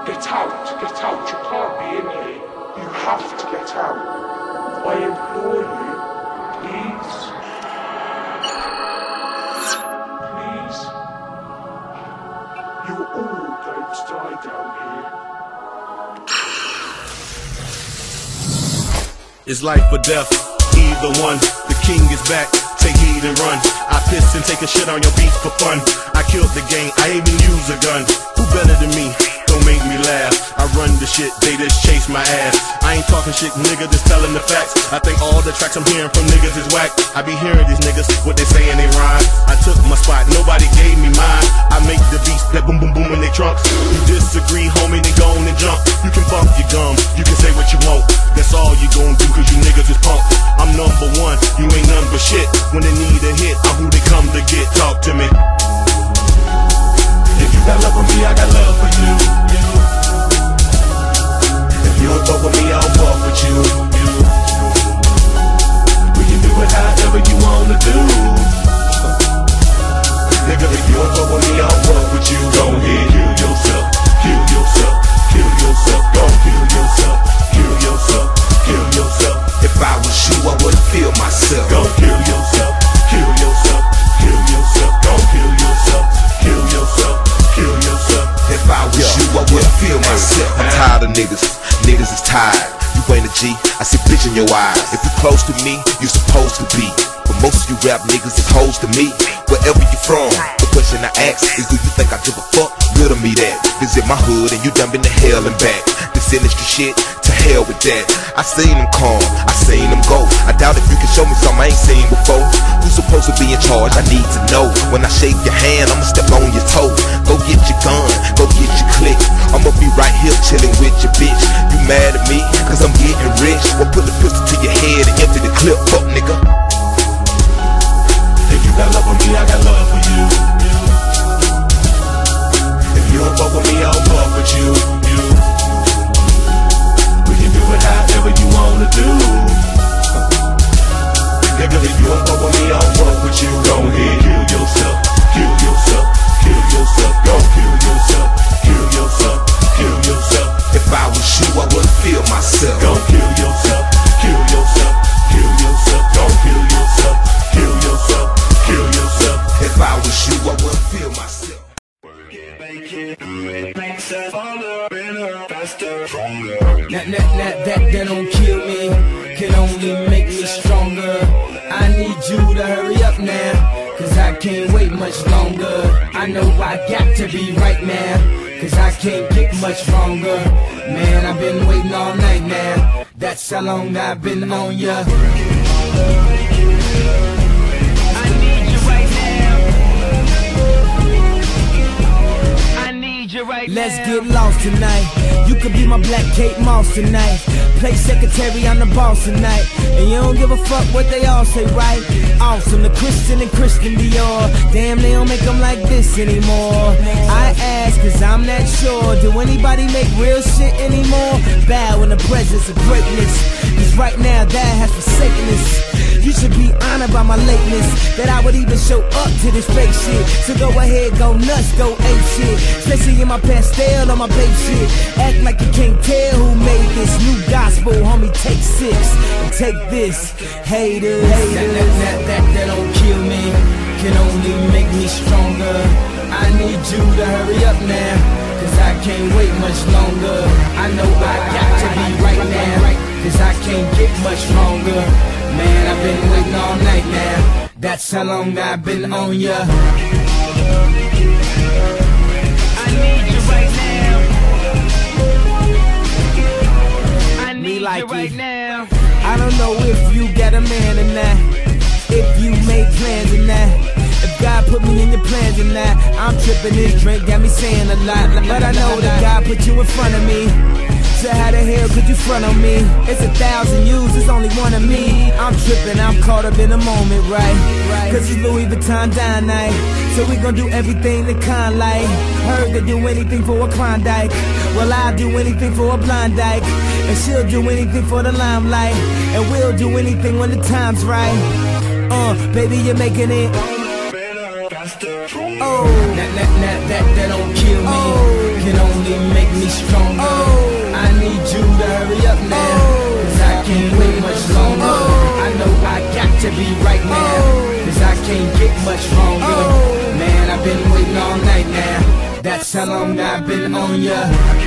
Get out, get out, you can't be in here. You have to get out. I implore you, please. Please. You're all going to die down here. It's life or death, either one. The king is back, take heed and run. I piss and take a shit on your beach for fun. I killed the gang, I even use a gun. Who better than me? Don't make me laugh. I run the shit, they just chase my ass. I ain't talking shit, nigga, just telling the facts. I think all the tracks I'm hearing from niggas is whack. I be hearing these niggas, what they saying they rhyme. I took my spot, nobody gave me mine. I make the beats that boom boom boom in they trunks. You disagree, homie, then go on and jump. You can bump your gums, you can say what you want. That's all you gon' do, cause you niggas is punk. I'm number one, you ain't none but shit. When they need a hit, I'm who they come to get. Talk to me. If you got love for me, I got love for you. If you don't fuck with me, I'll fuck with you. We can do it however you wanna do. Nigga, if you don't fuck with me, I'll fuck with you. Go ahead, kill yourself, kill yourself, kill yourself. Go kill yourself, kill yourself, kill yourself. If I was you, I wouldn't feel myself. Go kill yourself, kill yourself, kill yourself. Go kill yourself, kill yourself, kill yourself. If I was you, I wouldn't feel myself. I'm tired of niggas, niggas is tired. You ain't a G, I see bitch in your eyes. If you close to me, you supposed to be. But most of you rap niggas is hoes to me. Wherever you from, the question I ask is, do you think I give a fuck? Riddle me that. Visit my hood and you done been to hell and back. This industry shit, to hell with that. I seen them come, I seen them go. I doubt if you can show me something I ain't seen before. Who's supposed to be in charge? I need to know. When I shake your hand, I'ma step on your toe. Go get your gun, go get your click. I'ma be right here chilling with your bitch. You mad at me? Cause I'm getting rich. Well, put the pistol to your head and empty the clip, fuck nigga. If you got love for me, I got love for you. If you don't fuck with me, I'll fuck with you. We can do it however you wanna do. Nigga, if you don't fuck with me, I'll fuck with you. Go ahead, kill yourself, kill yourself, kill yourself. Go kill yourself, kill yourself, kill yourself. If I was you, I wouldn't feel myself. Go kill yourself, kill yourself, kill yourself. Go kill yourself, kill yourself, kill yourself. If I was you, I wouldn't feel myself. That don't kill me, can only make me stronger. I need you to hurry up now, cause I can't wait much longer. I know I got to be right now, cause I can't get much longer. Man, I've been waiting all night now, that's how long I've been on ya. Let's get lost tonight. You could be my Black Kate Moss tonight. Play secretary, I'm the boss tonight. And you don't give a fuck what they all say, right? Awesome, the Christian and Christian Dior. Damn, they don't make them like this anymore. I ask, cause I'm not sure. Do anybody make real shit anymore? Bow in the presence of greatness, cause right now that has forsaken us. You should be honored by my lateness, that I would even show up to this fake shit. So go ahead, go nuts, go ape shit. Especially in my pastel on my babe shit. Act like you can't tell who made this new gospel, homie. Take 6 and take this, haters. That don't kill me, can only make me stronger. I need you to hurry up now, cause I can't wait much longer. I know I got to be right now, cause I can't get much longer. Man, I've been waiting all night now, that's how long I've been on ya. I need you right now, I need you right now. I don't know if you got a man or not, if you made plans or not. If God put me in your plans or not. I'm tripping, this drink got me saying a lot, but I know that God put you in front of me. So how the hell could you front on me? It's 1,000 yous, it's only one of me. I'm tripping, I'm caught up in the moment, right? Cause it's Louis Vuitton dine night, so we gon' do everything the kind like. Heard they do anything for a Klondike, well I'll do anything for a blind dyke. And she'll do anything for the limelight, and we'll do anything when the time's right. Baby, you're making it. Oh, that don't kill me. can only make me stronger. I need you to hurry up now, cause I can't wait much longer. I know I got to be right now, cause I can't get much longer. Man, I've been waiting all night now, that's how long I've been on ya.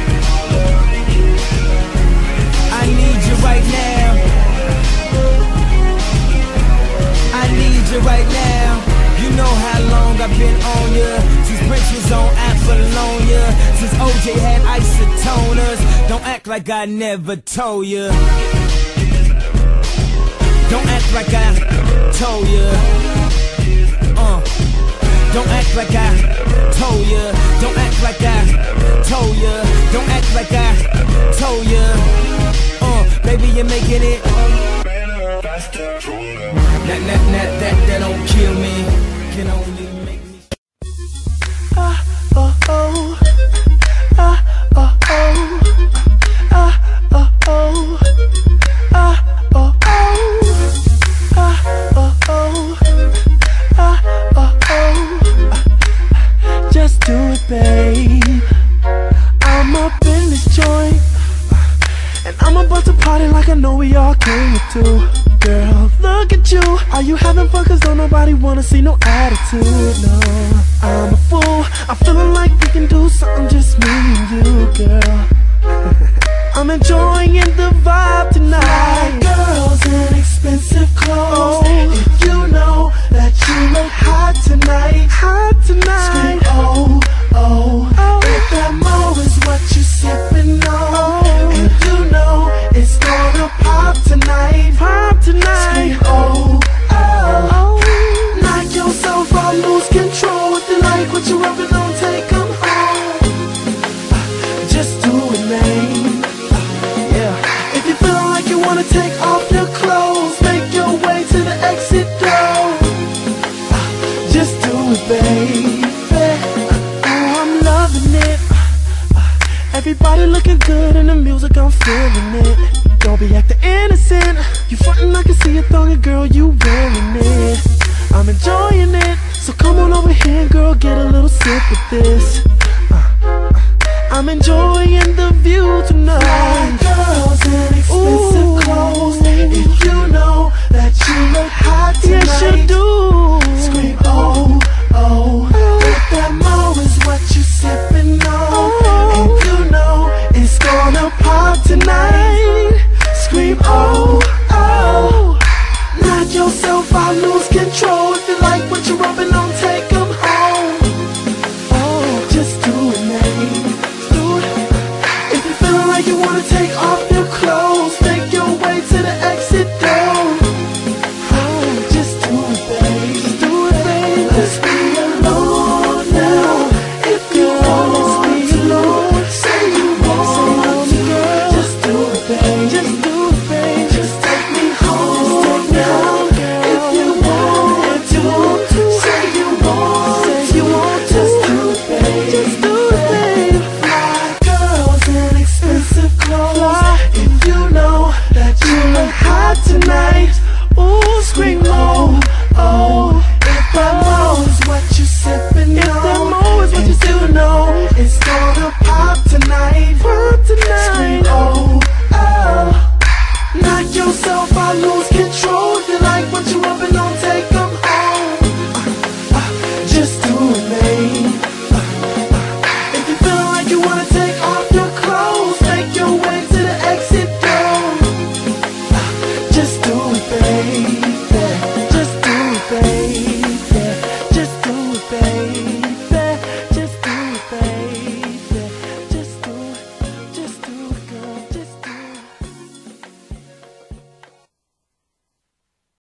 I need you right now, I need you right now. You know how long I've been on ya, since Prince was on Apollonia, since OJ had isotoners. Don't act like I never told ya, don't act like I told ya. Don't act like I told ya, don't act like I told ya, don't act like I told ya. Baby, you're making it better, faster, stronger. That don't kill me, can only make me. Just do it, babe. I'm up in this joint, and I'm about to party like I know we all came to. Girl, look at you. Are you having fun? Cause don't nobody wanna see no attitude, no. I'm a fool, I'm feeling like we can do something, just me and you, girl. I'm enjoying the vibe tonight. Girls in expensive clothes, if you know that you look hot tonight, hot tonight. Scream oh, oh, oh. If that mo is what you sippin' on, and you know it's gonna pop tonight, pop tonight. Scream oh, oh, oh. Knock yourself out, lose control. If you like what you're rubbing on, take them home. Just do it, man. Yeah. If you feel like you wanna take off your clothes, make your way to the exit door. Just do it, baby. Oh, I'm loving it. Everybody looking good in the music, I'm feeling it. Don't be acting innocent. You frontin', I can see you throwing, girl, you wearing it. I'm enjoying it, so come on over here, girl, get a little sip of this. I'm enjoying the view tonight. Girls in expensive clothes, if you know that you look hot tonight, yes you do. Scream oh, oh, oh. If that mo is what you sippin' on, and you know it's gonna pop tonight. Scream oh, oh. Knock yourself out, lose control. If you like what you're rubbing on, take them home. Oh, just do it, man. Do it. If you feeling like you wanna take off